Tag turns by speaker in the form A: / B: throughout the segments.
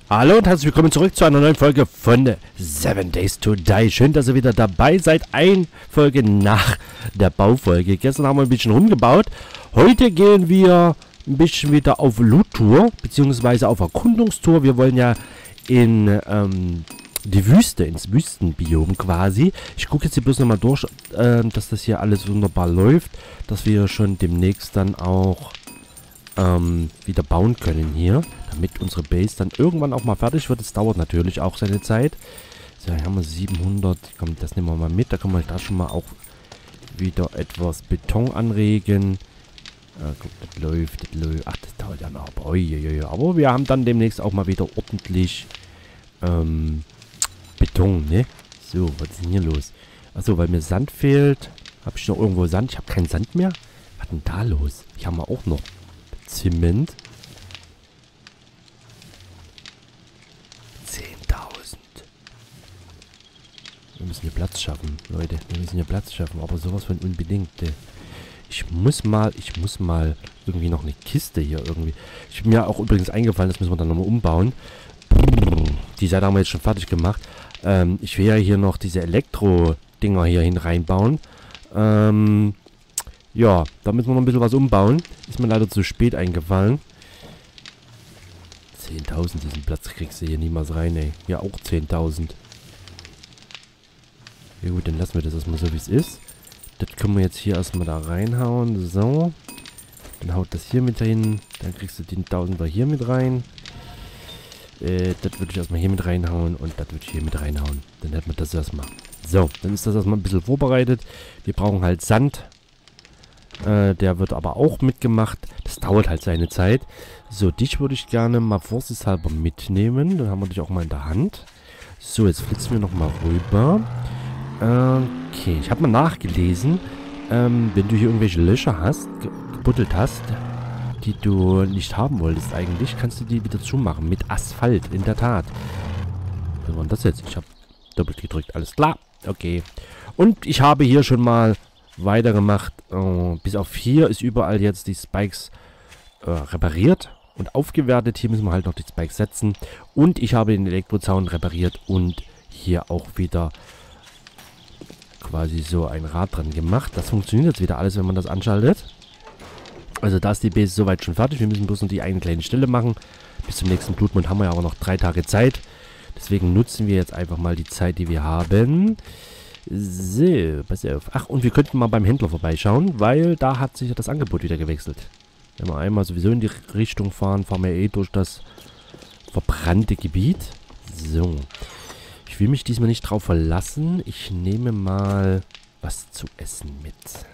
A: Hallo und herzlich willkommen zurück zu einer neuen Folge von 7 Days to Die. Schön, dass ihr wieder dabei seid. Eine Folge nach der Baufolge. Gestern haben wir ein bisschen rumgebaut. Heute gehen wir ein bisschen wieder auf Loot-Tour, beziehungsweise auf Erkundungstour. Wir wollen ja in die Wüste, ins Wüstenbiom quasi. Ich gucke jetzt hier bloß nochmal durch, dass das hier alles wunderbar läuft. Dass wir schon demnächst dann auch wieder bauen können hier, damit unsere Base dann irgendwann auch mal fertig wird. Es dauert natürlich auch seine Zeit. So, hier haben wir 700. Komm, das nehmen wir mal mit. Da können wir da schon mal auch wieder etwas Beton anregen. Guck, das läuft. Ach, das dauert ja noch. Aber wir haben dann demnächst auch mal wieder ordentlich Beton, ne? So, was ist denn hier los? Achso, weil mir Sand fehlt. Habe ich noch irgendwo Sand? Ich habe keinen Sand mehr. Was ist denn da los? Ich habe auch noch Zement. 10.000. Wir müssen hier Platz schaffen, Leute. Wir müssen hier Platz schaffen, aber sowas von unbedingt. Ich muss mal irgendwie noch eine Kiste hier irgendwie. Ich bin mir auch übrigens eingefallen, das müssen wir dann nochmal umbauen. Die Seite haben wir jetzt schon fertig gemacht. Ich will ja hier noch diese Elektro-Dinger hier hin reinbauen. Ja, da müssen wir noch ein bisschen was umbauen. Ist mir leider zu spät eingefallen. 10.000, diesen Platz kriegst du hier niemals rein, ey. Ja, auch 10.000. Ja gut, dann lassen wir das erstmal so, wie es ist. Das können wir jetzt hier erstmal da reinhauen. So. Dann haut das hier mit hin. Dann kriegst du den 1000er hier mit rein. Das würde ich erstmal hier mit reinhauen. Und das würde ich hier mit reinhauen. Dann hätten wir das erstmal. So, dann ist das erstmal ein bisschen vorbereitet. Wir brauchen halt Sand. Der wird aber auch mitgemacht. Das dauert halt seine Zeit. So, dich würde ich gerne mal vorsichtshalber mitnehmen. Dann haben wir dich auch mal in der Hand. So, jetzt flitzen wir nochmal rüber. Okay, ich habe mal nachgelesen. Wenn du hier irgendwelche Löcher hast, gebuddelt hast, die du nicht haben wolltest eigentlich, kannst du die wieder zumachen. Mit Asphalt, in der Tat. Was war denn das jetzt? Ich habe doppelt gedrückt. Alles klar. Okay. Und ich habe hier schon mal weitergemacht. Bis auf hier ist überall jetzt die Spikes repariert und aufgewertet. Hier müssen wir halt noch die Spikes setzen. Und ich habe den Elektrozaun repariert und hier auch wieder quasi so ein Rad dran gemacht. Das funktioniert jetzt wieder alles, wenn man das anschaltet. Also da ist die Base soweit schon fertig. Wir müssen bloß noch die eine kleine Stelle machen. Bis zum nächsten Blutmond haben wir ja aber noch 3 Tage Zeit. Deswegen nutzen wir jetzt einfach mal die Zeit, die wir haben. So, pass auf. Ach, und wir könnten mal beim Händler vorbeischauen, weil da hat sich ja das Angebot wieder gewechselt. Wenn wir einmal sowieso in die Richtung fahren, fahren wir eh durch das verbrannte Gebiet. So. Ich will mich diesmal nicht drauf verlassen. Ich nehme mal was zu essen mit.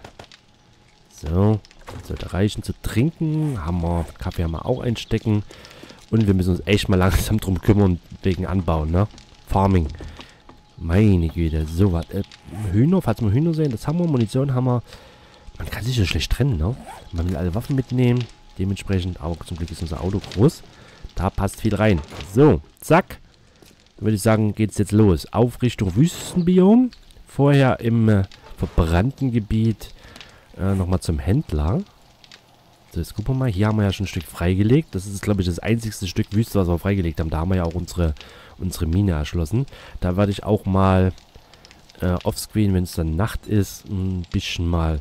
A: So. Das sollte reichen zu trinken. Kaffee haben wir auch einstecken. Und wir müssen uns echt mal langsam drum kümmern wegen Anbauen, ne? Farming. Meine Güte, so was. Hühner, falls wir Hühner sehen, das haben wir. Munition haben wir. Man kann sich ja schlecht trennen, ne? Man will alle Waffen mitnehmen. Dementsprechend, aber zum Glück ist unser Auto groß. Da passt viel rein. So, zack. Dann würde ich sagen, geht's jetzt los. Auf Richtung Wüstenbiom. Vorher im verbrannten Gebiet nochmal zum Händler. So, jetzt gucken wir mal. Hier haben wir ja schon ein Stück freigelegt. Das ist, glaube ich, das einzigste Stück Wüste, was wir freigelegt haben. Da haben wir ja auch unsere Mine erschlossen. Da werde ich auch mal offscreen, wenn es dann Nacht ist, ein bisschen mal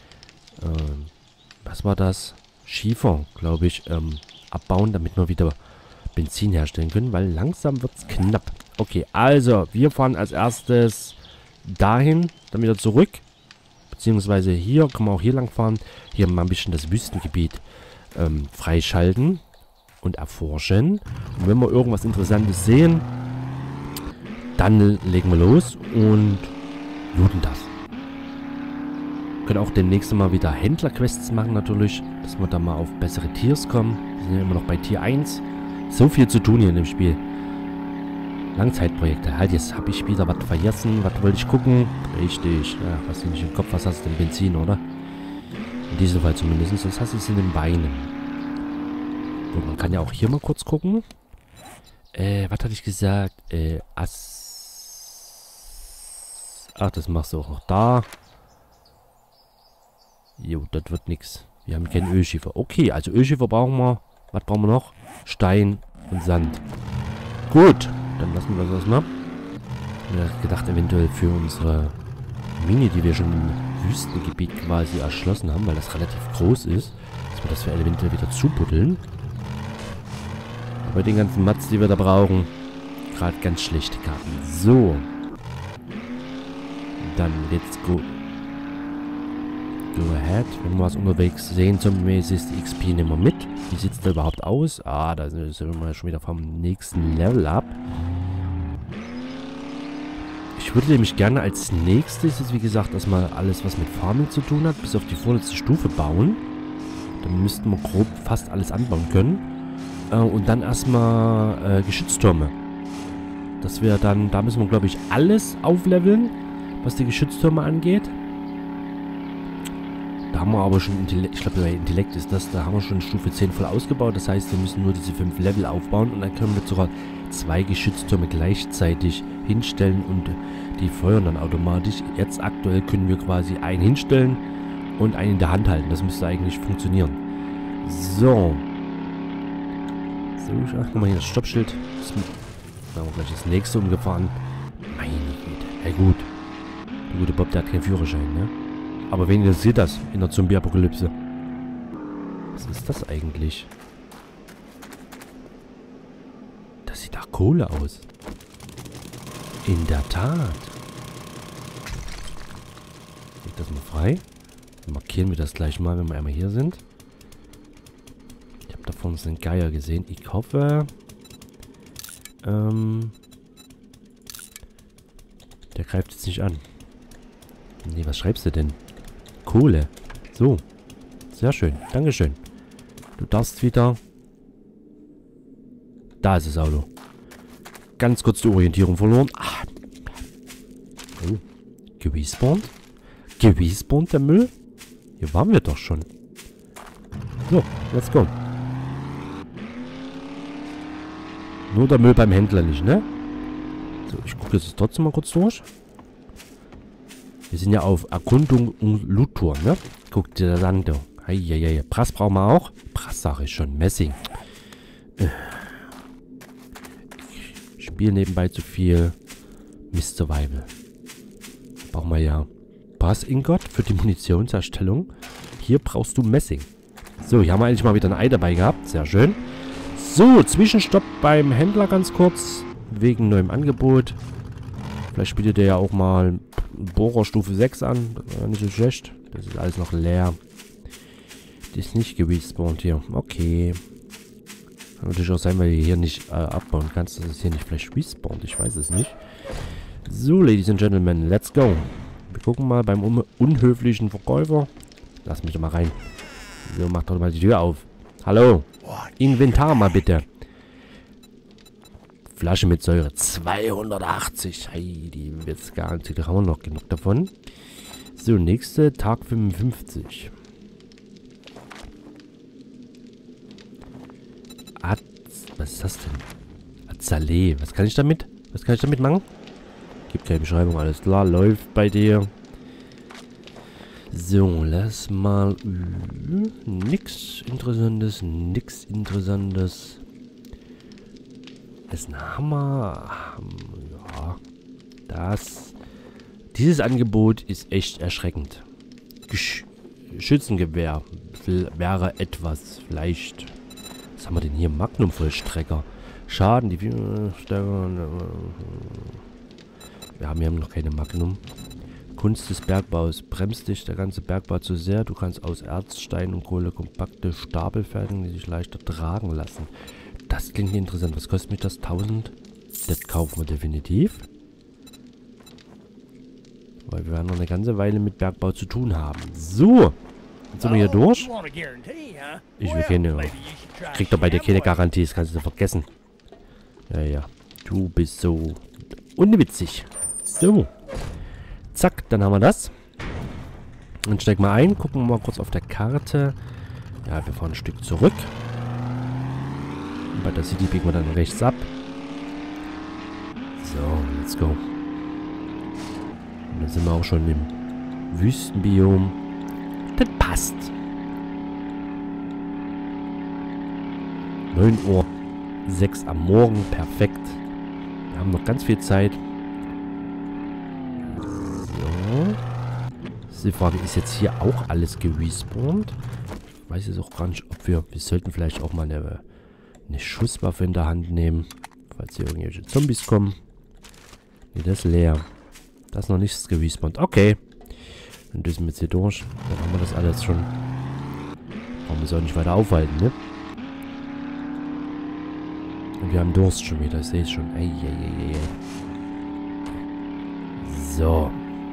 A: was war das? Schiefer, glaube ich, abbauen, damit wir wieder Benzin herstellen können, weil langsam wird es knapp. Okay, also, wir fahren als erstes dahin, dann wieder zurück. Beziehungsweise hier, können wir auch hier lang fahren. Hier mal ein bisschen das Wüstengebiet freischalten und erforschen. Und wenn wir irgendwas Interessantes sehen, dann legen wir los und looten das. Wir können auch demnächst mal wieder Händlerquests machen natürlich, dass wir da mal auf bessere Tiers kommen. Wir sind ja immer noch bei Tier 1. So viel zu tun hier in dem Spiel. Langzeitprojekte. Halt, jetzt habe ich wieder was vergessen. Was wollte ich gucken? Richtig. Ja, was du nicht im Kopf, was hast du denn? Benzin, oder? In diesem Fall zumindest. Das hast du es in den Beinen. Gut, man kann ja auch hier mal kurz gucken. Was hatte ich gesagt? Ach, das machst du auch noch da. Jo, das wird nix. Wir haben keinen Ölschiefer. Okay, also Ölschiefer brauchen wir. Was brauchen wir noch? Stein und Sand. Gut, dann lassen wir das erstmal. Ich habe gedacht, eventuell für unsere Mine, die wir schon im Wüstengebiet quasi erschlossen haben, weil das relativ groß ist, dass wir das für eventuell wieder zubuddeln. Aber den ganzen Mats, die wir da brauchen, gerade ganz schlechte Karten. So. Dann let's go. Go ahead. Wenn wir was unterwegs sehen, zombie-mäßig ist die XP nehmen wir mit. Wie sieht es da überhaupt aus? Ah, da sind wir schon wieder vom nächsten Level ab. Ich würde nämlich gerne als nächstes, ist wie gesagt, erstmal alles, was mit Farming zu tun hat, bis auf die vorletzte Stufe bauen. Dann müssten wir grob fast alles anbauen können. Und dann erstmal Geschütztürme. Das wäre dann, da müssen wir, glaube ich, alles aufleveln, was die Geschütztürme angeht. Da haben wir aber schon, ich glaube, bei Intellekt ist das, da haben wir schon Stufe 10 voll ausgebaut. Das heißt, wir müssen nur diese 5 Level aufbauen und dann können wir sogar 2 Geschütztürme gleichzeitig hinstellen und die feuern dann automatisch. Jetzt aktuell können wir quasi einen hinstellen und einen in der Hand halten. Das müsste eigentlich funktionieren. So. So, ach, guck mal hier das Stoppschild. Dann haben wir gleich das nächste umgefahren. Meine Güte. Ja gut. Der gute Bob, der hat keinen Führerschein, ne? Aber wen interessiert das in der Zombie-Apokalypse? Was ist das eigentlich? Das sieht nach Kohle aus. In der Tat. Leg das mal frei. Dann markieren wir das gleich mal, wenn wir einmal hier sind. Ich habe da vorne so einen Geier gesehen. Ich hoffe... der greift jetzt nicht an. Nee, was schreibst du denn? Kohle. So. Sehr schön. Dankeschön. Du darfst wieder... Da ist das Auto. Ganz kurz die Orientierung verloren. Ah. Oh. Gerespawnt? Gerespawnt der Müll? Hier waren wir doch schon. So, let's go. Nur der Müll beim Händler nicht, ne? So, ich gucke jetzt trotzdem mal kurz durch. Wir sind ja auf Erkundung und Loot-Tour, ne? Guck dir das an, du. Heieiei. Brass brauchen wir auch. Brass sage ich schon. Messing. Ich spiele nebenbei zu viel Mist Survival. Brauchen wir ja Brass-Ingot für die Munitionserstellung. Hier brauchst du Messing. So, hier haben wir eigentlich mal wieder ein Ei dabei gehabt. Sehr schön. So, Zwischenstopp beim Händler ganz kurz. Wegen neuem Angebot. Vielleicht bietet der ja auch mal Bohrer Stufe 6 an. Das war nicht so schlecht. Das ist alles noch leer. Das ist nicht gerespawnt hier. Okay. Kann natürlich auch sein, weil du hier nicht abbauen kannst, dass es hier nicht vielleicht respawnt. Ich weiß es nicht. So, Ladies and Gentlemen, let's go. Wir gucken mal beim unhöflichen Verkäufer. Lass mich doch mal rein. So, mach doch mal die Tür auf. Hallo. Inventar mal bitte. Flasche mit Säure. 280. Hey, die wird's gar nicht. Da haben wir noch genug davon. So, nächste. Tag 55. Was ist das denn? Azalea. Was kann ich damit? Was kann ich damit machen? Gibt keine Beschreibung. Alles klar. Läuft bei dir. So, lass mal... Nix Interessantes. Nix Interessantes. Ist ein Hammer. Ja. Dieses Angebot ist echt erschreckend. Schützengewehr wäre etwas. Vielleicht... Was haben wir denn hier? Magnum-Vollstrecker. Schaden, die... Wir haben hier noch keine Magnum. Kunst des Bergbaus. Bremst dich der ganze Bergbau zu sehr. Du kannst aus Erz, Stein und Kohle kompakte Stapel fertigen, die sich leichter tragen lassen. Das klingt interessant. Was kostet mich das? 1000? Das kaufen wir definitiv. Weil wir werden noch eine ganze Weile mit Bergbau zu tun haben. So. Jetzt sind wir hier durch. Ich will keine... Krieg doch bei dir keine Garantie. Das kannst du vergessen. Ja, ja. Du bist so unwitzig. So. Zack, dann haben wir das. Dann steigen wir ein. Gucken wir mal kurz auf der Karte. Ja, wir fahren ein Stück zurück. Und bei der City biegen wir dann rechts ab. So, let's go. Und dann sind wir auch schon im Wüstenbiom. Das passt. 9:06 Uhr am Morgen. Perfekt. haben noch ganz viel Zeit. So. Das ist die Frage, ist jetzt hier auch alles gerespawnt? Ich weiß jetzt auch gar nicht, ob wir sollten vielleicht auch mal eine Schusswaffe in der Hand nehmen. Falls hier irgendwelche Zombies kommen. Ne, das ist leer. Da ist noch nichts gerespawnt. Okay. Dann düsen wir jetzt hier durch. Dann haben wir das alles schon. Brauchen wir es auch nicht weiter aufhalten, ne? Und wir haben Durst schon wieder. Ich sehe es schon. Eieieiei. So.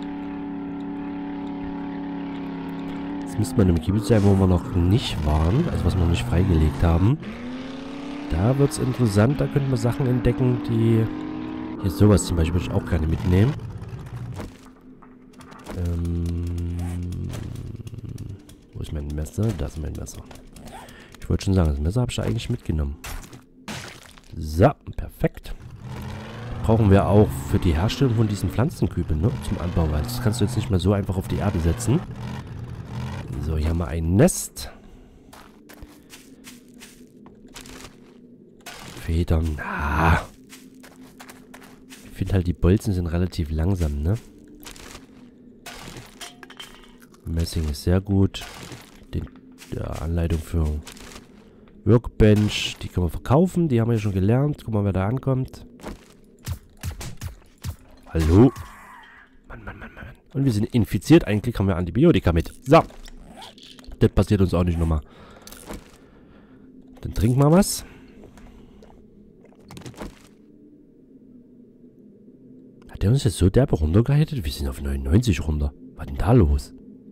A: Jetzt müsste man im Gebiet sein, wo wir noch nicht waren. Also was wir noch nicht freigelegt haben. Da wird es interessant. Da könnten wir Sachen entdecken, die... Hier sowas zum Beispiel würde ich auch gerne mitnehmen. Wo ist mein Messer? Da ist mein Messer. Ich wollte schon sagen, das Messer habe ich da eigentlich mitgenommen. So, perfekt. Brauchen wir auch für die Herstellung von diesen Pflanzenkübeln, ne? Zum Anbau, weil das kannst du jetzt nicht mehr so einfach auf die Erde setzen. So, hier haben wir ein Nest. Federn. Ah. Ich finde halt, die Bolzen sind relativ langsam, ne? Messing ist sehr gut. Anleitung für Workbench. Die können wir verkaufen. Die haben wir ja schon gelernt. Guck mal, wer da ankommt. Hallo? Mann. Und wir sind infiziert. Eigentlich haben wir Antibiotika mit. So. Das passiert uns auch nicht nochmal. Dann trinken wir was. Hat der uns jetzt so derbe runtergehittet? Wir sind auf 99 runter. Was ist denn da los?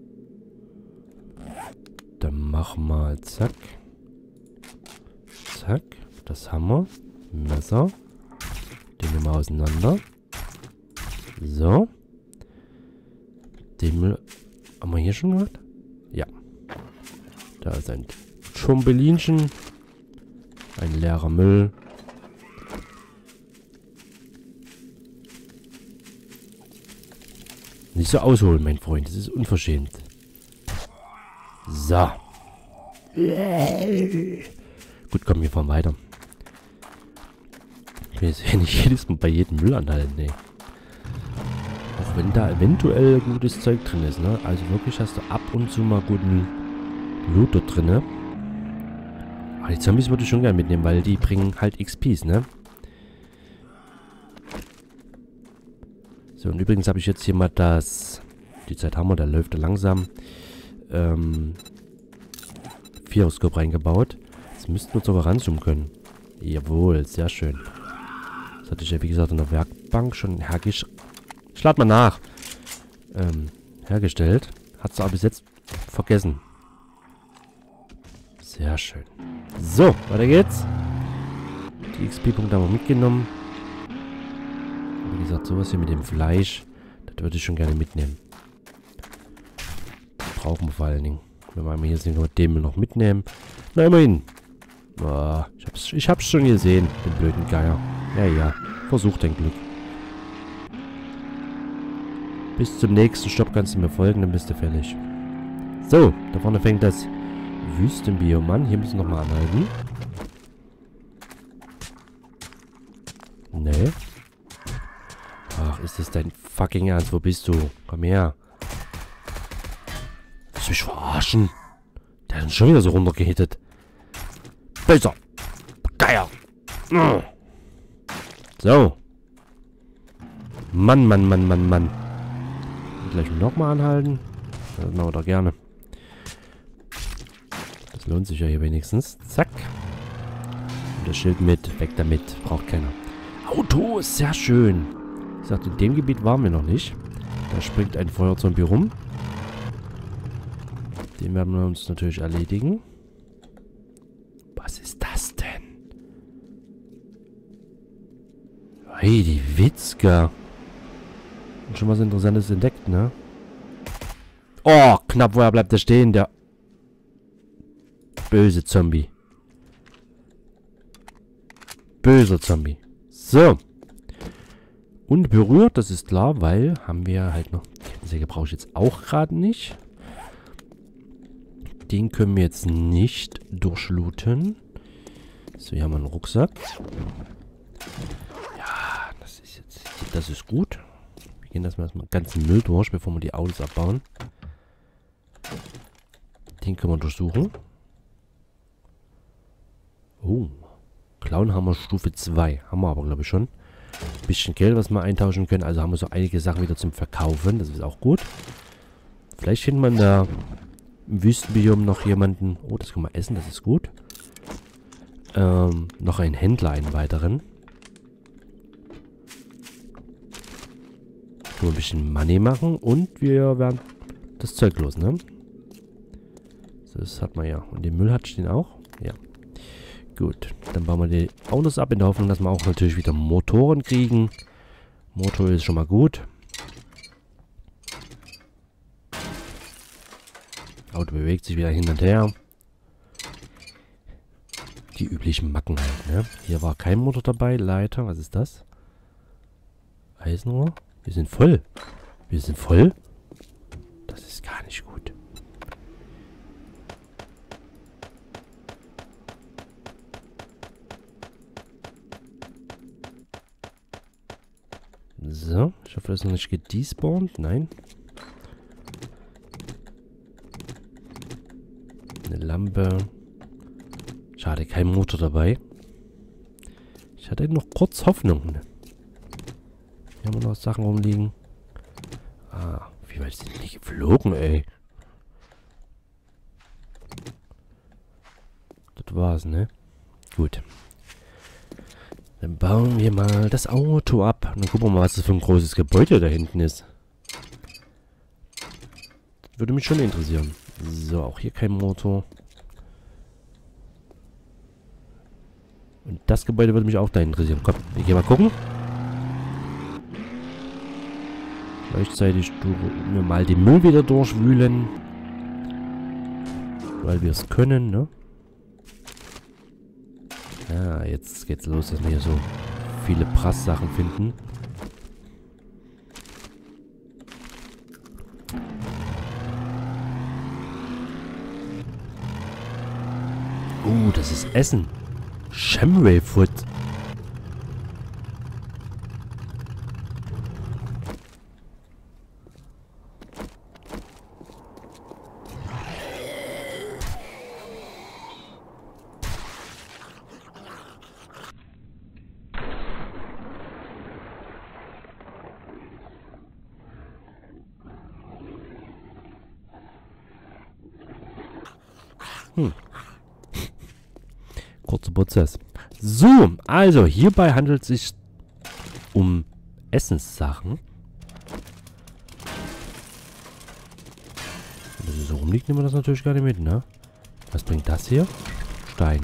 A: Dann machen wir zack. Zack. Das haben wir. Messer. Den nehmen wir auseinander. So. Den Müll. Haben wir hier schon gemacht? Ja. Da ist ein Schumpelinchen. Ein leerer Müll. Nicht so ausholen, mein Freund. Das ist unverschämt. So. Gut, komm, wir fahren weiter. Ich will jetzt hier nicht jedes Mal bei jedem Müll anhalten, ne. Auch wenn da eventuell gutes Zeug drin ist, ne. Also wirklich hast du ab und zu mal guten Loot dort drin, ne. Aber die Zombies würde ich schon gerne mitnehmen, weil die bringen halt XPs, ne. So, und übrigens habe ich jetzt hier mal das... Die Zeit haben wir, da läuft er langsam. Vieroskop reingebaut. Jetzt müssten wir sogar ranzoomen können. Jawohl, sehr schön. Das hatte ich ja, wie gesagt, in der Werkbank schon Schlag mal nach. Hergestellt. Hat es aber bis jetzt vergessen. Sehr schön. So, weiter geht's. Die XP-Punkte haben wir mitgenommen. Wie gesagt, sowas hier mit dem Fleisch, das würde ich schon gerne mitnehmen. Das brauchen wir vor allen Dingen. Wenn wir einmal hier sind, können wir den noch mitnehmen. Na, immerhin. Oh, ich hab's schon gesehen, den blöden Geier. Ja, versuch dein Glück. Bis zum nächsten Stopp kannst du mir folgen, dann bist du fertig. So, da vorne fängt das Wüstenbiom an. Hier müssen wir nochmal anhalten. Nee. Ach, ist das dein fucking Ernst? Wo bist du? Komm her. Willst du mich verarschen? Der hat uns schon wieder so runtergehittet. Böser. Geier. So. Mann. Und gleich nochmal anhalten. Das machen wir doch gerne. Das lohnt sich ja hier wenigstens. Zack. Und das Schild mit. Weg damit. Braucht keiner. Auto. Sehr schön. Ich sagte, in dem Gebiet waren wir noch nicht. Da springt ein Feuerzombie rum. Den werden wir uns natürlich erledigen. Was ist das denn? Hey, die Witzka. Und schon was Interessantes entdeckt, ne? Oh, knapp, woher bleibt der stehen? Der böse Zombie. Böser Zombie. So. Unberührt, das ist klar, weil haben wir halt noch... Kettensäge brauche ich jetzt auch gerade nicht. Den können wir jetzt nicht durchlooten. So, hier haben wir einen Rucksack. Ja, das Das ist gut. Wir gehen erstmal ganzen Müll durch, bevor wir die Autos abbauen. Den können wir durchsuchen. Oh. Clownhammer Stufe 2. Haben wir aber, glaube ich, schon. Ein bisschen Geld, was wir eintauschen können. Also haben wir so einige Sachen wieder zum Verkaufen. Das ist auch gut. Vielleicht findet man da im Wüstenbiom noch jemanden. Oh, das können wir essen. Das ist gut. Noch einen Händler, einen weiteren. Können wir ein bisschen Money machen. Und wir werden das Zeug los, ne? Das hat man ja. Und den Müll hat den auch? Ja. Gut. Dann bauen wir die Autos ab in der Hoffnung, dass wir auch natürlich wieder Motoren kriegen. Motor ist schon mal gut. Auto bewegt sich wieder hin und her. Die üblichen Macken halt, ne? Hier war kein Motor dabei. Leiter, was ist das? Eisenrohr? Wir sind voll. Wir sind voll? Das ist gar nicht gut. So, ich hoffe, das ist noch nicht gedespawnt. Nein. Eine Lampe. Schade, kein Motor dabei. Ich hatte noch kurz Hoffnung. Hier haben wir noch Sachen rumliegen. Ah, wie weit sind die geflogen, ey? Das war's, ne? Gut. Dann bauen wir mal das Auto ab. Und dann gucken wir mal, was das für ein großes Gebäude da hinten ist. Das würde mich schon interessieren. So, auch hier kein Motor. Und das Gebäude würde mich auch da interessieren. Komm, wir gehen mal gucken. Gleichzeitig tun wir mal den Müll wieder durchwühlen. Weil wir es können, ne? Ja, jetzt geht's los, dass wir hier so viele Prass-Sachen finden. Das ist Essen. Shamray Food. Kurzer Prozess. So, also hierbei handelt es sich um Essenssachen. Wenn das so rumliegt, nehmen wir das natürlich gar nicht mit, ne? Was bringt das hier? Stein.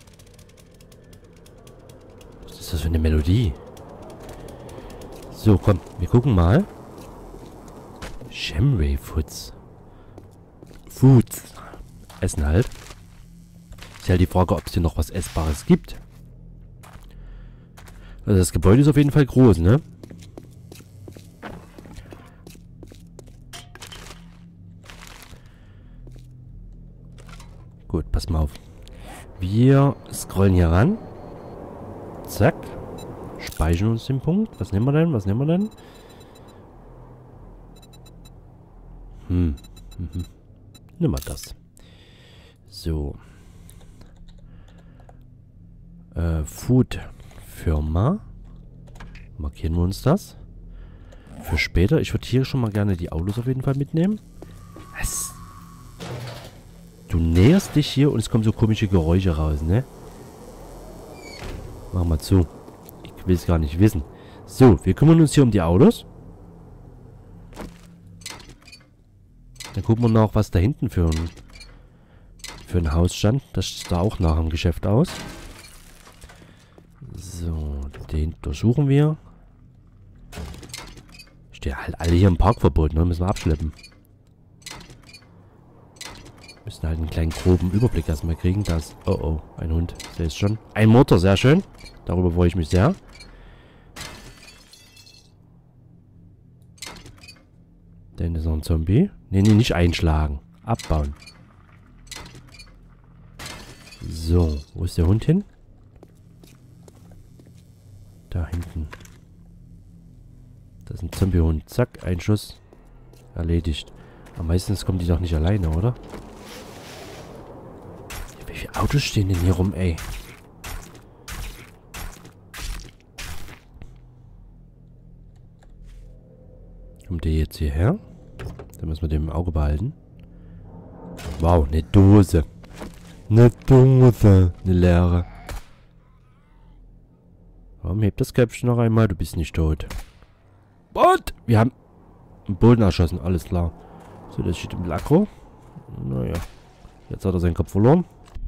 A: Was ist das für eine Melodie? So, komm, wir gucken mal. Shamray Foods. Foods. Essen halt. Ist halt die Frage, ob es hier noch was Essbares gibt. Also das Gebäude ist auf jeden Fall groß, ne? Gut, pass mal auf. Wir scrollen hier ran. Zack. Speichern uns den Punkt. Was nehmen wir denn? Was nehmen wir denn? Nimm mal das. So. Food Firma. Markieren wir uns das. Für später. Ich würde hier schon mal gerne die Autos auf jeden Fall mitnehmen. Was? Du näherst dich hier und es kommen so komische Geräusche raus, ne? Mach mal zu. Ich will es gar nicht wissen. So, wir kümmern uns hier um die Autos. Dann gucken wir noch, was da hinten für ein Haus stand. Das sah auch nach dem Geschäft aus. So, den durchsuchen wir. Stehen halt alle hier im Parkverbot, ne? Müssen wir abschleppen. Müssen halt einen kleinen groben Überblick erstmal kriegen. Da ist, oh, ein Hund. Sehe es schon. Ein Motor, sehr schön. Darüber freue ich mich sehr. Dann ist noch ein Zombie. Nee, nicht einschlagen. Abbauen. So, wo ist der Hund hin? Da hinten. Das ist ein Zombiehund. Zack, ein Schuss. Erledigt. Aber meistens kommen die doch nicht alleine, oder? Wie viele Autos stehen denn hier rum, ey? Kommt der jetzt hierher? Dann müssen wir den im Auge behalten. Wow, eine Dose. Eine Dose. Eine leere. Warum hebt das Köpfchen noch einmal? Du bist nicht tot. Und wir haben einen Bullen erschossen. Alles klar. So, das steht im Aggro. Naja. Jetzt hat er seinen Kopf verloren.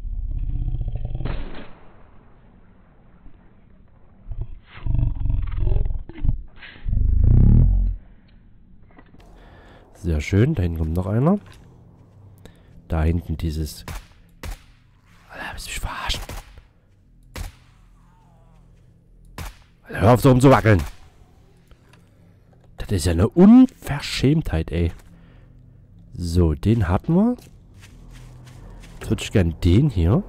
A: Sehr schön. Da hinten kommt noch einer. Da hinten dieses... Alter, willst du mich verarschen? Alter, hör auf so rumzuwackeln. Das ist ja eine Unverschämtheit, ey. So, den hatten wir. Jetzt würde ich gerne den hier.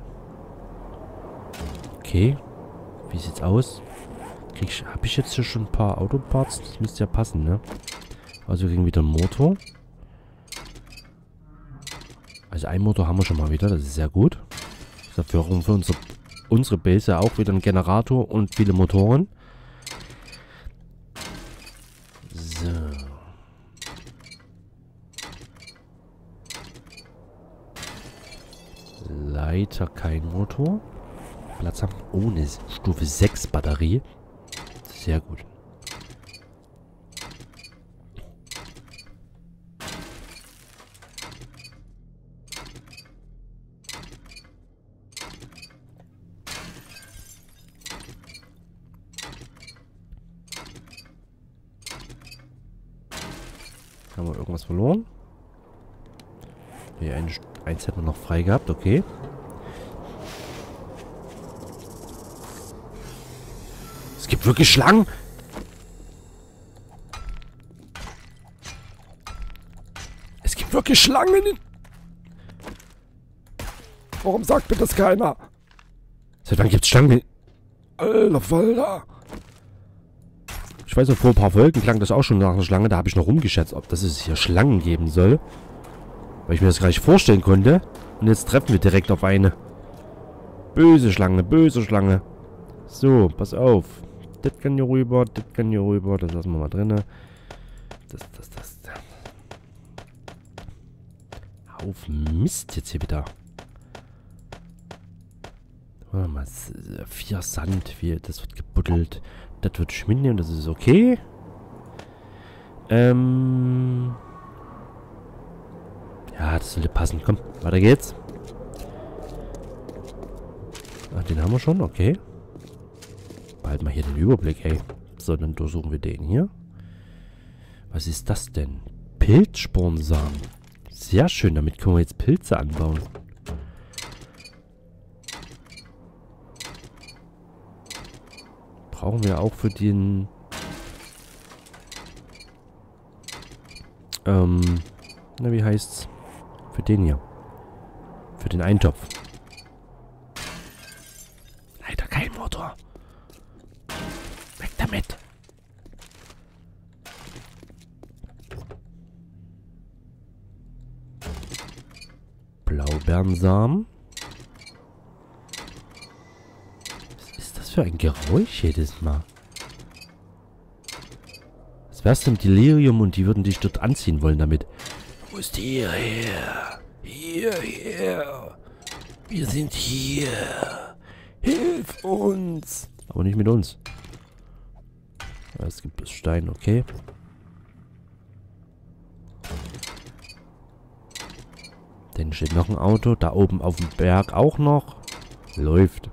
A: Okay. Wie sieht's aus? Habe ich jetzt hier schon ein paar Autoparts? Das müsste ja passen, ne? Also wir kriegen wieder einen Motor. Also einen Motor haben wir schon mal wieder. Das ist sehr gut. Dafür haben wir für unsere Base auch wieder einen Generator und viele Motoren. So. Leider kein Motor. Platz haben ohne Stufe 6 Batterie. Sehr gut. Haben wir irgendwas verloren? Nee, eins hätten wir noch frei gehabt, okay. Es gibt wirklich Schlangen! Es gibt wirklich Schlangen! Warum sagt mir das keiner? Seit wann gibt's Schlangen? Alter Falter! Ich weiß noch, vor ein paar Folgen klang das auch schon nach einer Schlange. Da habe ich noch rumgeschätzt, ob das es hier Schlangen geben soll. Weil ich mir das gar nicht vorstellen konnte. Und jetzt treffen wir direkt auf eine. Böse Schlange, böse Schlange. So, pass auf. Das kann hier rüber, das kann hier rüber. Das lassen wir mal drin. Das. Auf Mist jetzt hier wieder. Warte mal, 4 Sand. Das wird gebuddelt. Das wird ich mitnehmen, das ist okay. Ja, das sollte passen. Komm, weiter geht's. Ach, den haben wir schon, okay. Behalten wir hier den Überblick, ey. So, dann durchsuchen wir den hier. Was ist das denn? Pilzspornsamen. Sehr schön, damit können wir jetzt Pilze anbauen. Brauchen wir auch für den... na, wie heißt's? Für den hier. Für den Eintopf. Leider kein Motor. Weg damit. Blaubeerensamen. Was ist das für ein Geräusch jedes Mal? Was wär's denn Delirium und die würden dich dort anziehen wollen damit? Du musst hierher. Hierher. Wir sind hier. Hilf uns. Aber nicht mit uns. Es gibt bloß Stein, okay. Dann steht noch ein Auto. Da oben auf dem Berg auch noch. Läuft.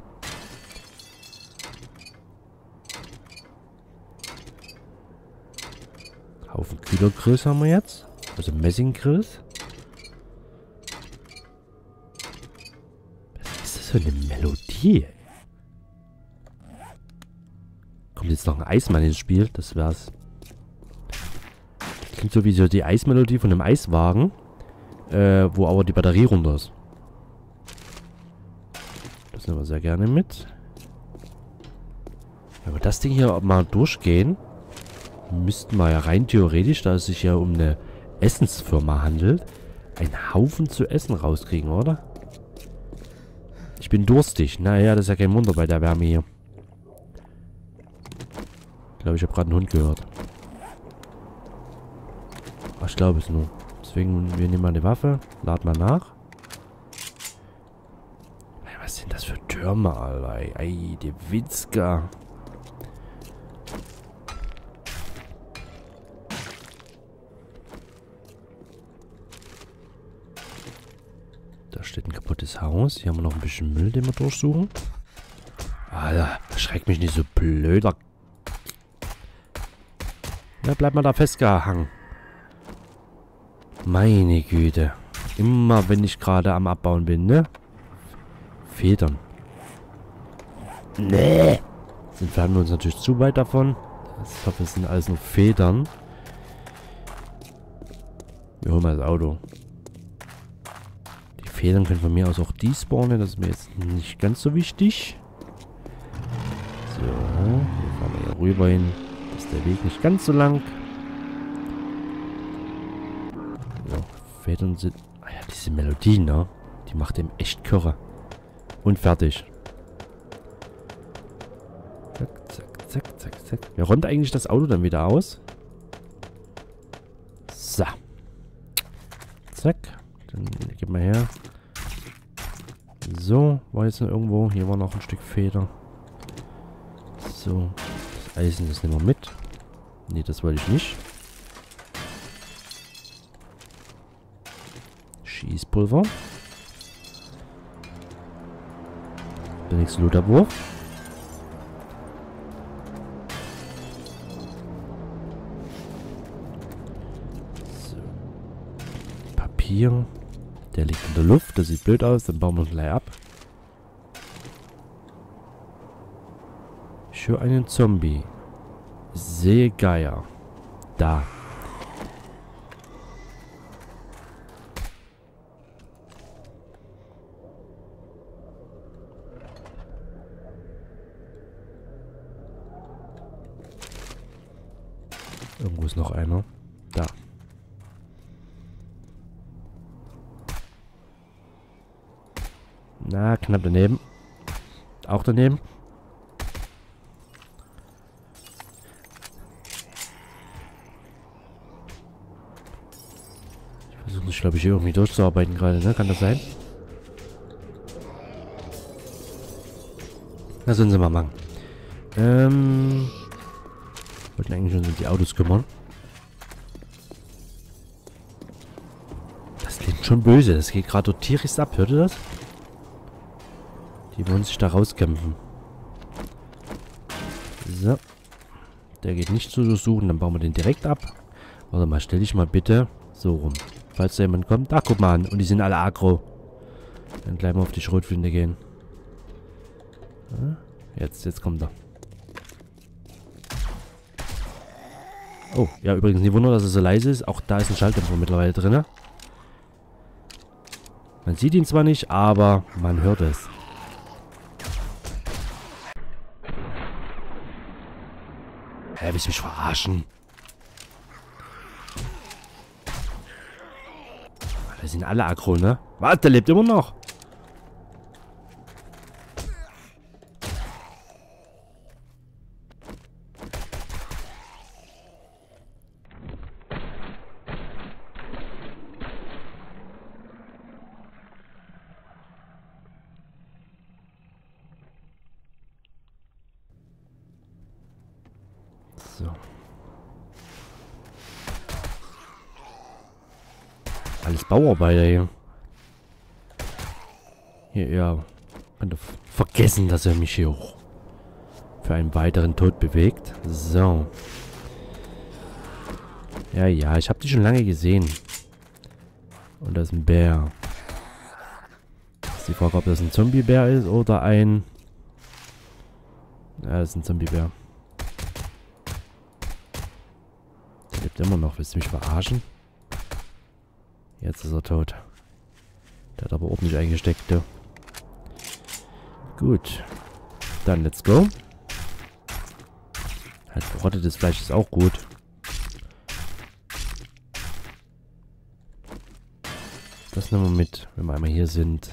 A: Haufen Kühlergrills haben wir jetzt. Also Messinggrills. Was ist das für eine Melodie? Kommt jetzt noch ein Eismann ins Spiel? Das wär's. Klingt so wie so die Eismelodie von einem Eiswagen. Wo aber die Batterie runter ist. Das nehmen wir sehr gerne mit. Wenn wir das Ding hier mal durchgehen. müssten wir ja rein theoretisch, da es sich ja um eine Essensfirma handelt, einen Haufen zu essen rauskriegen, oder? Ich bin durstig. Naja, das ist ja kein Wunder bei der Wärme hier. Ich glaube, ich habe gerade einen Hund gehört. Ach, ich glaube es nur. Deswegen, wir nehmen mal eine Waffe, laden mal nach. Was sind das für Türme, Alter? Ey, die Witzka. Da steht ein kaputtes Haus. Hier haben wir noch ein bisschen Müll, den wir durchsuchen. Alter, schreck mich nicht so blöder. Ja, bleib mal da festgehangen. Meine Güte. Immer wenn ich gerade am Abbauen bin, ne? Federn. Nee. Entfernen wir uns natürlich zu weit davon. Ich hoffe, es sind alles nur Federn. Wir holen mal das Auto. Die Federn können von mir aus auch despawnen. Das ist mir jetzt nicht ganz so wichtig. So. Hier fahren wir hier rüber hin. Das ist der Weg nicht ganz so lang. So. Federn sind... Ah ja, diese Melodie, ne? Die macht dem echt Körre. Und fertig. Zack, zack, zack, zack, zack. Wer räumt eigentlich das Auto dann wieder aus? So. Zack. Dann gib mal her. So. War jetzt noch irgendwo. Hier war noch ein Stück Feder. So. Das Eisen, das nehmen wir mit. Nee, das wollte ich nicht. Schießpulver. Der nächste Lootabwurf. So. Papier. Der liegt in der Luft. Das sieht blöd aus. Dann bauen wir es gleich ab. Ich höre einen Zombie. Sehe Geier. Da. Irgendwo ist noch einer. Da. Na, knapp daneben. Auch daneben. Ich versuche mich, glaube ich, irgendwie durchzuarbeiten gerade, ne? Kann das sein? Na, sollen sie mal machen. Wollten eigentlich schon um die Autos kümmern. Das klingt schon böse. Das geht gerade tierisch ab. Hört ihr das? Die wollen sich da rauskämpfen. So. Der geht nicht zu durchsuchen. Dann bauen wir den direkt ab. Warte mal, stell dich mal bitte so rum. Falls da jemand kommt. Da, guck mal an. Und die sind alle aggro. Dann gleich mal auf die Schrotflinte gehen. Ja, jetzt kommt er. Oh, ja, übrigens nicht wundern, dass es so leise ist. Auch da ist ein Schalldämpfer mittlerweile drin. Man sieht ihn zwar nicht, aber man hört es. Hä, willst du mich verarschen? Wir sind alle aggro, ne? Was? Der lebt immer noch. So. Alles Bauarbeiter hier. Hier, ja. Kann doch vergessen, dass er mich hier auch für einen weiteren Tod bewegt. So. Ja, ja, ich habe die schon lange gesehen. Und das ist ein Bär. Ist die Frage, ob das ein Zombie-Bär ist oder ein... Ja, das ist ein Zombie-Bär. Der lebt immer noch. Willst du mich verarschen? Jetzt ist er tot. Der hat aber ordentlich eingesteckt, du. Gut. Dann let's go. Halt verrottetes Fleisch ist auch gut. Das nehmen wir mit, wenn wir einmal hier sind.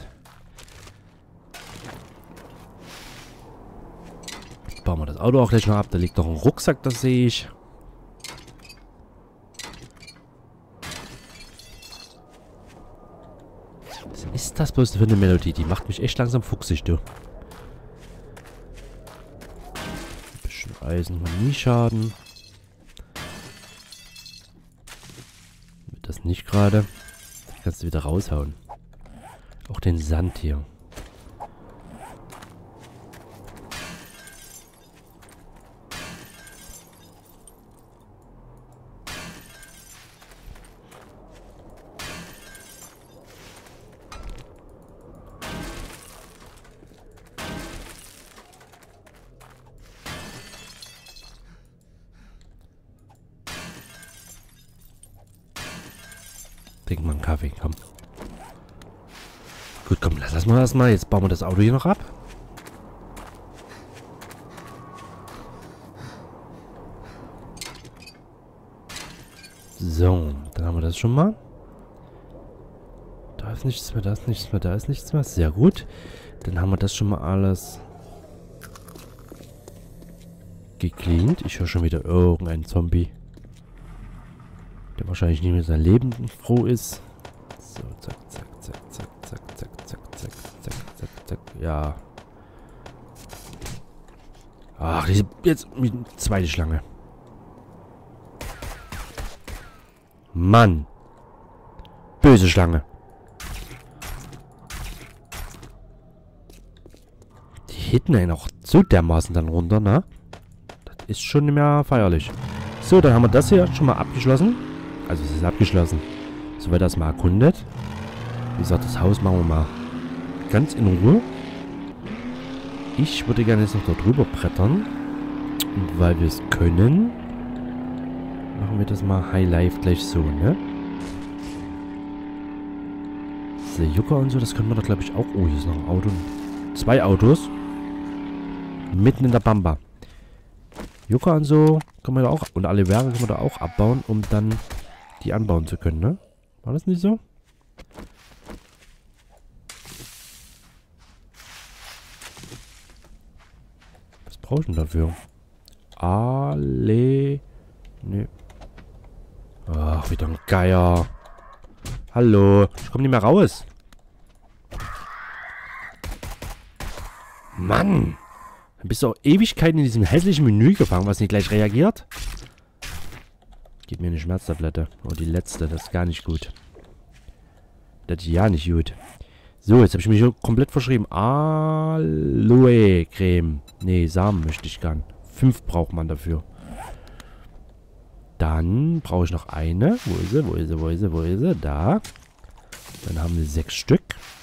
A: Bauen wir das Auto auch gleich noch ab. Da liegt noch ein Rucksack, das sehe ich. Was ist das bloß für eine Melodie? Die macht mich echt langsam fuchsig, du. Ein bisschen Eisen kann nie schaden. Wird das nicht gerade. Die kannst du wieder raushauen. Auch den Sand hier. Trink mal einen Kaffee, komm. Gut, komm, lass das mal erstmal. Jetzt bauen wir das Auto hier noch ab. So, dann haben wir das schon mal. Da ist nichts mehr, da ist nichts mehr, da ist nichts mehr. Sehr gut. Dann haben wir das schon mal alles gecleant. Ich höre schon wieder irgendeinen Zombie, der wahrscheinlich nicht mehr sein Leben froh ist. So, zack, zack, zack, zack, zack, zack, zack, zack, zack, zack, zack. Ja. Ach, jetzt mit zweite Schlange. Mann. Böse Schlange. Die hitten einen auch so dermaßen dann runter, ne? Das ist schon nicht mehr feierlich. So, dann haben wir das hier schon mal abgeschlossen. Also es ist abgeschlossen. So wird das mal erkundet. Wie gesagt, das Haus machen wir mal ganz in Ruhe. Ich würde gerne jetzt noch da drüber brettern. Und weil wir es können, machen wir das mal High Life gleich so, ne? So, Jucker und so, das können wir doch, glaube ich, auch... Oh, hier ist noch ein Auto. 2 Autos. Mitten in der Pampa. Jucker und so können wir da auch... Und alle Werke können wir da auch abbauen, um dann die anbauen zu können, ne? War das nicht so? Was brauche ich denn dafür? Ne. Ach, wieder ein Geier. Hallo. Ich komme nicht mehr raus. Mann. Dann bist du auch Ewigkeiten in diesem hässlichen Menü gefangen, was nicht gleich reagiert. Gib mir eine Schmerztablette. Oh, die letzte. Das ist gar nicht gut. Das ist ja nicht gut. So, jetzt habe ich mich hier komplett verschrieben. Aloe Creme. Nee, Samen möchte ich gern. 5 braucht man dafür. Dann brauche ich noch eine. Wo ist sie? Wo ist sie? Wo ist sie? Wo ist sie? Da. Dann haben wir 6 Stück.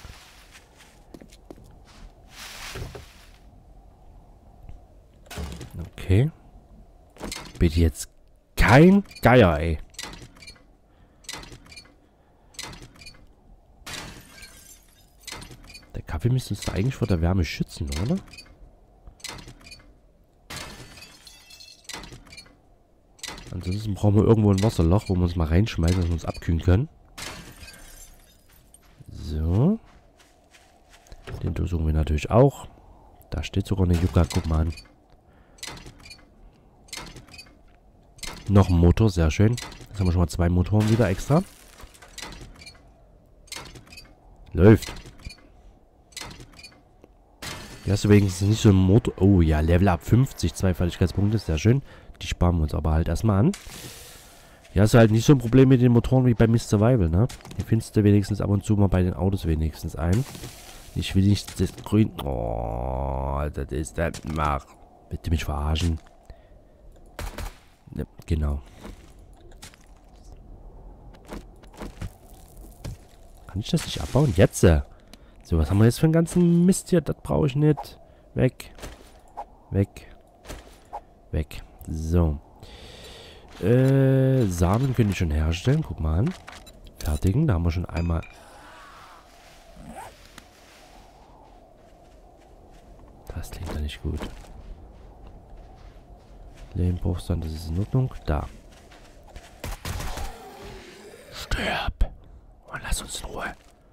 A: Okay. Bitte jetzt kein Geier, ey. Der Kaffee müsste uns eigentlich vor der Wärme schützen, oder? Ansonsten brauchen wir irgendwo ein Wasserloch, wo wir uns mal reinschmeißen, dass wir uns abkühlen können. So. Den suchen wir natürlich auch. Da steht sogar eine Yucca, guck mal an. Noch ein Motor, sehr schön. Jetzt haben wir schon mal 2 Motoren wieder extra. Läuft. Hier hast du wenigstens nicht so ein Motor. Oh ja, Level Up 50, 2 Fertigkeitspunkte, sehr schön. Die sparen wir uns aber halt erstmal an. Hier hast du halt nicht so ein Problem mit den Motoren wie bei Miss Survival, ne? Hier findest du wenigstens ab und zu mal bei den Autos wenigstens ein. Ich will nicht das Grün... Oh, das ist das... Mach. Bitte mich verarschen. Ne, genau. Kann ich das nicht abbauen? Jetzt! So, was haben wir jetzt für einen ganzen Mist hier? Das brauche ich nicht. Weg. Weg. Weg. So. Samen können ich schon herstellen. Guck mal an. Fertigen. Da haben wir schon einmal... Das klingt ja nicht gut. Lehmbruchstand, das ist in Ordnung. Da. Stirb. Und lass uns in Ruhe.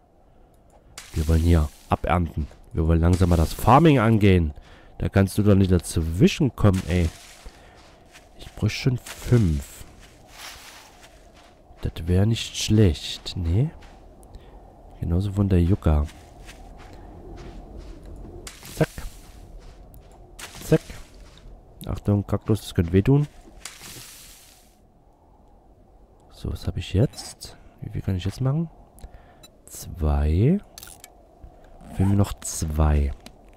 A: Wir wollen hier abernten. Wir wollen langsam mal das Farming angehen. Da kannst du doch nicht dazwischen kommen, ey. Ich bräuchte schon 5. Das wäre nicht schlecht. Nee. Genauso von der Yucca. Zack. Zack. Achtung, Kaktus, das könnte wehtun. So, was habe ich jetzt? Wie viel kann ich jetzt machen? 2. Fehlen mir noch 2.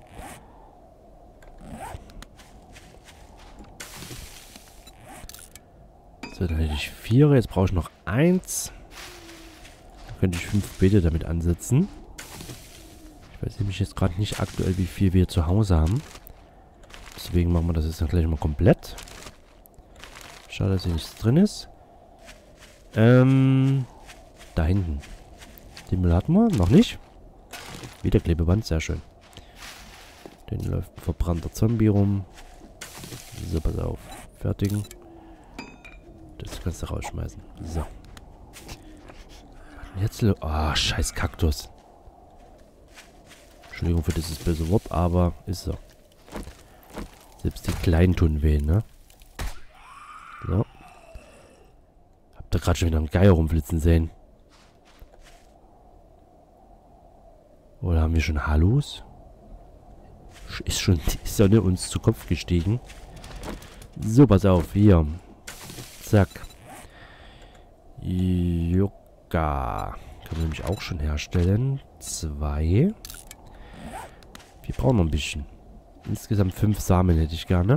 A: So, dann hätte ich 4. Jetzt brauche ich noch 1. Dann könnte ich 5 Beete damit ansetzen. Ich weiß nämlich jetzt gerade nicht aktuell, wie viel wir zu Hause haben. Deswegen machen wir das jetzt dann gleich mal komplett. Schade, dass hier nichts drin ist. Da hinten. Den Müll hatten wir? Noch nicht? Wieder Klebeband, sehr schön. Den läuft ein verbrannter Zombie rum. So, pass auf. Fertigen. Das kannst du rausschmeißen. So. Jetzt... Ah, scheiß Kaktus. Entschuldigung für dieses böse Wort, aber ist so. Selbst die Kleinen tun weh, ne? So. Habt ihr gerade schon wieder einen Geier rumflitzen sehen? Oder haben wir schon Hallos? Ist schon die Sonne uns zu Kopf gestiegen. So, pass auf, hier. Zack. Yucca. Können wir nämlich auch schon herstellen. 2. Wir brauchen noch ein bisschen. Insgesamt 5 Samen hätte ich gerne.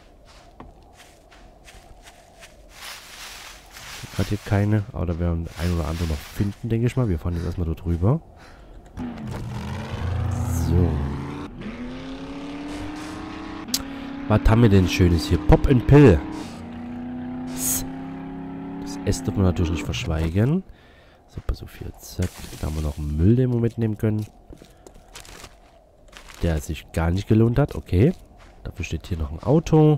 A: Hat hier keine. Aber da werden ein oder andere noch finden, denke ich mal. Wir fahren jetzt erstmal dort rüber. So. Was haben wir denn Schönes hier? Pop and Pill. Das S dürfen wir natürlich nicht verschweigen. Super, so viel. Zack. Da haben wir noch einen Müll, den wir mitnehmen können. Der sich gar nicht gelohnt hat. Okay. Dafür steht hier noch ein Auto.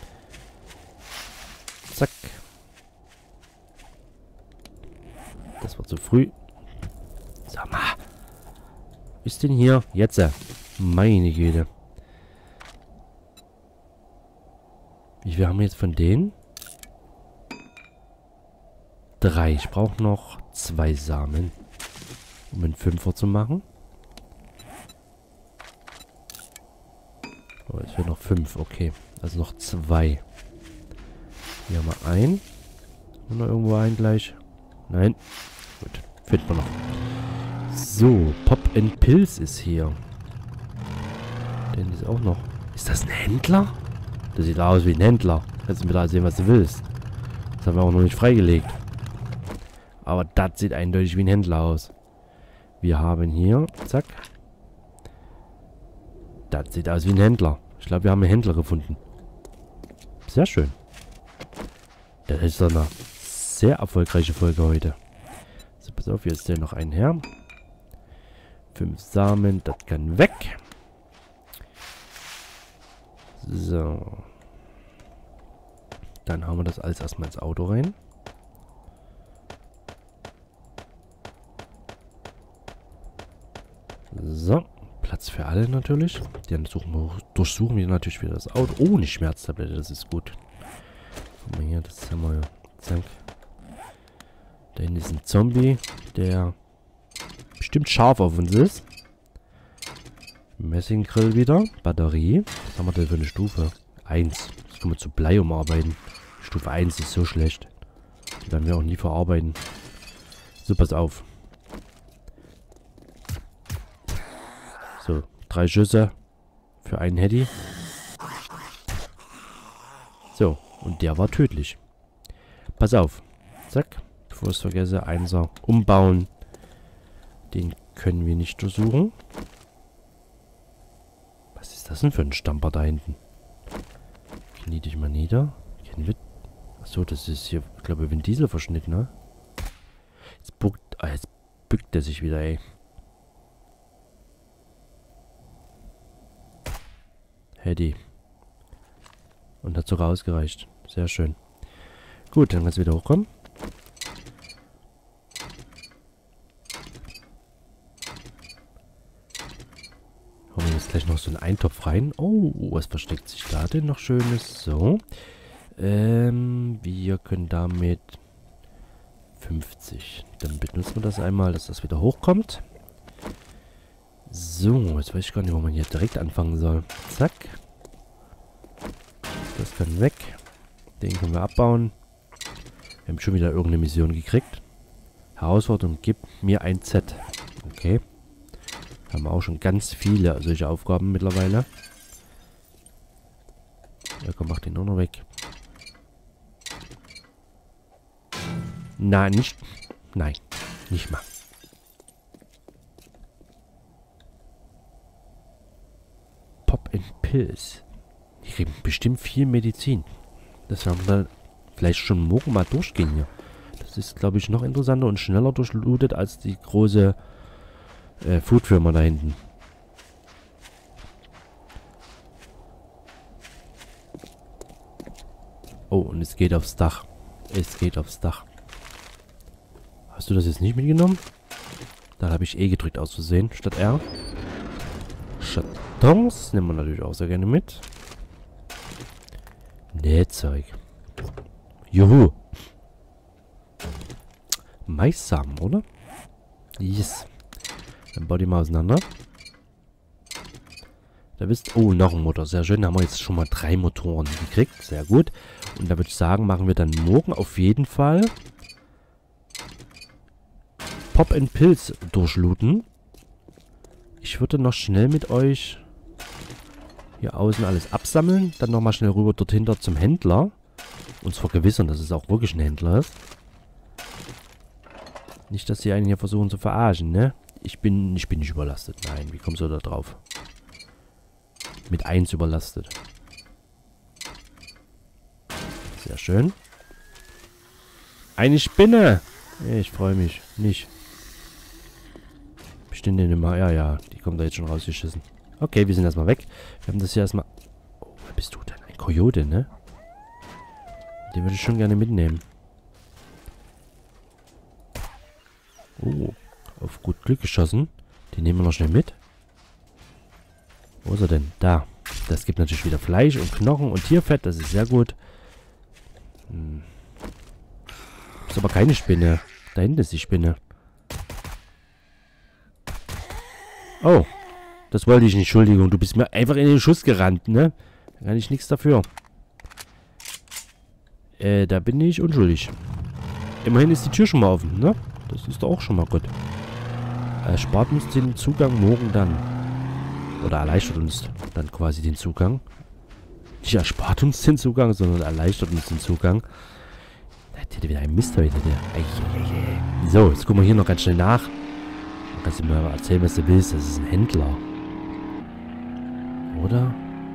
A: Zack. Das war zu früh. Sag mal. Was ist denn hier? Jetzt. Meine Güte. Wie viel haben wir jetzt von denen? 3. Ich brauche noch 2 Samen. Um einen 5er zu machen. Oh, es wäre noch 5. Okay. Also noch 2. Hier haben wir einen. Und noch irgendwo einen gleich. Nein. Gut. Finden wir noch. So. Pop and Pills ist hier. Den ist auch noch. Ist das ein Händler? Das sieht aus wie ein Händler. Kannst du mir da sehen, was du willst. Das haben wir auch noch nicht freigelegt. Aber das sieht eindeutig wie ein Händler aus. Wir haben hier... Zack. Das sieht aus wie ein Händler. Ich glaube, wir haben einen Händler gefunden. Sehr schön. Das ist doch eine sehr erfolgreiche Folge heute. So, pass auf, jetzt stellen noch einen her. 5 Samen, das kann weg. So. Dann haben wir das alles erstmal ins Auto rein. So. Platz für alle natürlich. Dann durchsuchen wir natürlich wieder das Auto. Oh, eine Schmerztablette, das ist gut. Guck mal hier, das haben wir. Zack. Da hinten ist ein Zombie, der bestimmt scharf auf uns ist. Messinggrill wieder. Batterie. Was haben wir denn für eine Stufe? 1. Das können wir zu Blei umarbeiten. Stufe 1 ist so schlecht. Die werden wir auch nie verarbeiten. So, pass auf. So, 3 Schüsse für einen Heady. So, und der war tödlich. Pass auf. Zack. Bevor ich es vergesse, 1er umbauen. Den können wir nicht durchsuchen. Was ist das denn für ein Stamper da hinten? Knie dich mal nieder. Achso, das ist hier, ich glaube, Vin Diesel verschnitten, ne? Jetzt bückt er sich wieder, ey. Heady. Und hat sogar ausgereicht. Sehr schön. Gut, dann kannst du wieder hochkommen. jetzt gleich noch so einen Eintopf rein. Oh, was versteckt sich da denn noch Schönes? So. Wir können damit 50. Dann benutzen wir das einmal, dass das wieder hochkommt. So, jetzt weiß ich gar nicht, wo man hier direkt anfangen soll. Zack. Das kann weg. Den können wir abbauen. Wir haben schon wieder irgendeine Mission gekriegt. Herausforderung, gib mir ein Z. Okay. Haben wir auch schon ganz viele solche Aufgaben mittlerweile. Ja, komm, mach den auch noch weg. Nein, nicht. Nein, nicht mal. Pop and Pills. Die kriegen bestimmt viel Medizin. Das werden wir vielleicht schon morgen mal durchgehen hier. Das ist, glaube ich, noch interessanter und schneller durchlootet als die große Foodfirma da hinten. Oh, und es geht aufs Dach. Es geht aufs Dach. Hast du das jetzt nicht mitgenommen? Da habe ich E gedrückt aus Versehen, statt R. Chatons nehmen wir natürlich auch sehr gerne mit. Nähzeug. Juhu. Maissamen, oder? Yes. Dann bau die mal auseinander. Da bist... Oh, noch ein Motor. Sehr schön. Da haben wir jetzt schon mal 3 Motoren gekriegt. Sehr gut. Und da würde ich sagen, machen wir dann morgen auf jeden Fall Pop and Pills durchlooten. Ich würde noch schnell mit euch hier außen alles absammeln. Dann nochmal schnell rüber dort hinter zum Händler. Uns vergewissern, dass es auch wirklich ein Händler ist. Nicht, dass sie einen hier versuchen zu verarschen, ne? Ich bin nicht überlastet. Nein, wie kommst du da drauf? Mit 1 überlastet. Sehr schön. Eine Spinne! Ich freue mich. Nicht. Bestimmt nicht mehr. Ja, ja. Die kommt da jetzt schon rausgeschissen. Okay, wir sind erstmal weg. Wir haben das hier erstmal... Oh, wer bist du denn? Ein Kojote, ne? Den würde ich schon gerne mitnehmen. Oh, auf gut Glück geschossen. Den nehmen wir noch schnell mit. Wo ist er denn? Da. Das gibt natürlich wieder Fleisch und Knochen und Tierfett. Das ist sehr gut. Ist aber keine Spinne. Da hinten ist die Spinne. Oh. Das wollte ich nicht. Entschuldigung. Du bist mir einfach in den Schuss gerannt, ne? Da kann ich nichts dafür. Da bin ich unschuldig. Immerhin ist die Tür schon mal offen, ne? Das ist doch auch schon mal gut. Spart uns den Zugang morgen dann. Oder erleichtert uns dann quasi den Zugang. Nicht erspart uns den Zugang, sondern erleichtert uns den Zugang. Da hätte wieder ein Mist heute. So, jetzt gucken wir hier noch ganz schnell nach. Dann kannst du mir mal erzählen, was du willst. Das ist ein Händler. Oder?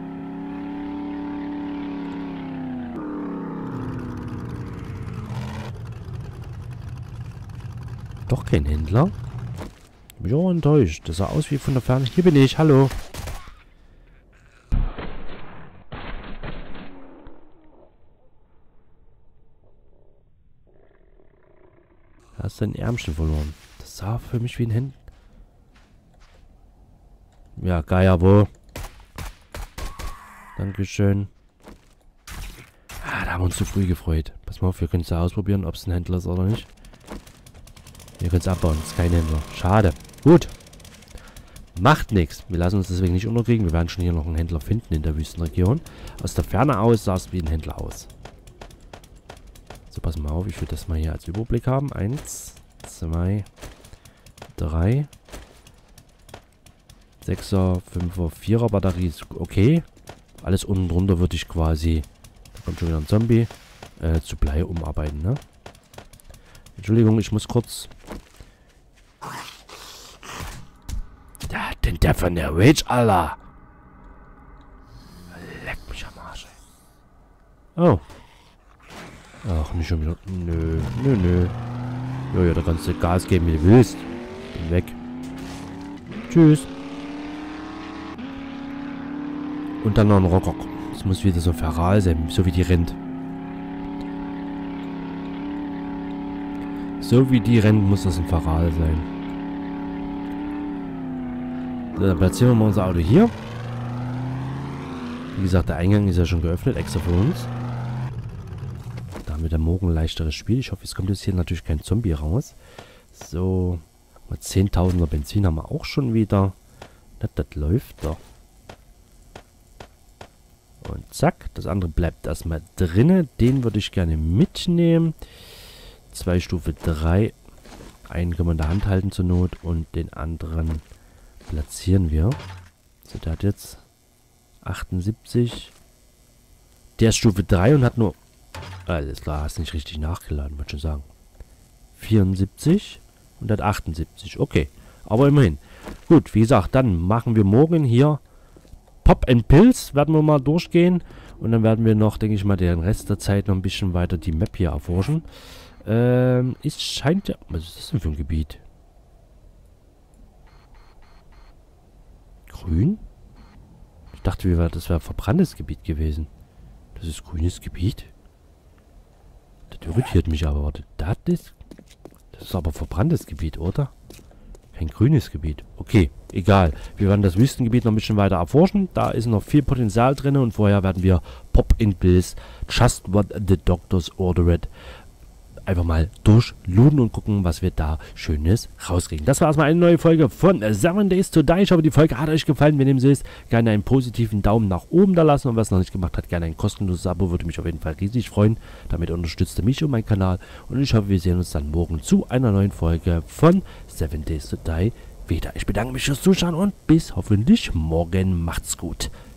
A: Doch kein Händler? Bin ich auch enttäuscht. Das sah aus wie von der Ferne. Hier bin ich, hallo. Da hast du dein Ärmchen verloren. Das sah für mich wie ein Händler. Ja, Geier, wo? Dankeschön. Ah, da haben wir uns zu früh gefreut. Pass mal auf, wir können es ja ausprobieren, ob es ein Händler ist oder nicht. Wir können es abbauen, das ist kein Händler. Schade. Gut. Macht nichts. Wir lassen uns deswegen nicht unterkriegen. Wir werden schon hier noch einen Händler finden in der Wüstenregion. Aus der Ferne aus sah es wie ein Händler aus. So, pass mal auf. Ich will das mal hier als Überblick haben. 1, 2, 3. 6er, 5er, 4er Batterie ist okay. Alles unten drunter würde ich quasi... Da kommt schon wieder ein Zombie. Zu Blei umarbeiten, ne? Entschuldigung, ich muss kurz... Da hat denn der von der Rage, Alter. Leck mich am Arsch, ey. Oh. Ach, nicht schon wieder. Nö, nö, nö. Ja, da kannst du Gas geben, wie du willst. Bin weg. Tschüss. Und dann noch ein Rocker. Das muss wieder so feral sein, so wie die rennt. So wie die rennt, muss das ein Feral sein. So, dann platzieren wir mal unser Auto hier. Wie gesagt, der Eingang ist ja schon geöffnet, extra für uns. Da haben wir dann morgen ein leichteres Spiel. Ich hoffe, es kommt jetzt hier natürlich kein Zombie raus. So, 10.000er Benzin haben wir auch schon wieder. Das läuft doch. Und zack, das andere bleibt erstmal drinne. Den würde ich gerne mitnehmen. 2 Stufe 3. Einen können wir in der Hand halten zur Not und den anderen platzieren wir. So, der hat jetzt 78. Der ist Stufe 3 und hat nur... Alles klar, hast nicht richtig nachgeladen, wollte schon sagen. 74 und hat 78. Okay, aber immerhin. Gut, wie gesagt, dann machen wir morgen hier Pop and Pills, werden wir mal durchgehen. Und dann werden wir noch, denke ich mal, den Rest der Zeit noch ein bisschen weiter die Map hier erforschen. Es scheint ja... Was ist das denn für ein Gebiet? Grün? Ich dachte, das wäre verbranntes Gebiet gewesen. Das ist grünes Gebiet. Das irritiert mich aber. Warte, das ist aber verbranntes Gebiet, oder? Kein grünes Gebiet. Okay, egal. Wir werden das Wüstengebiet noch ein bisschen weiter erforschen. Da ist noch viel Potenzial drin. Und vorher werden wir Pop and Pills, Just What the Doctors Ordered, einfach mal durchlooten und gucken, was wir da Schönes rauskriegen. Das war erstmal eine neue Folge von 7 Days to Die. Ich hoffe, die Folge hat euch gefallen. Wenn dem so ist, gerne einen positiven Daumen nach oben da lassen. Und wer es noch nicht gemacht hat, gerne ein kostenloses Abo. Würde mich auf jeden Fall riesig freuen. Damit unterstützt ihr mich und meinen Kanal. Und ich hoffe, wir sehen uns dann morgen zu einer neuen Folge von 7 Days to Die wieder. Ich bedanke mich fürs Zuschauen und bis hoffentlich morgen. Macht's gut.